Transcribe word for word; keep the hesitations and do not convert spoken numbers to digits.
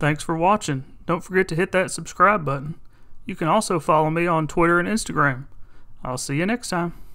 Thanks for watching. Don't forget to hit that subscribe button. You can also follow me on Twitter and Instagram. I'll see you next time.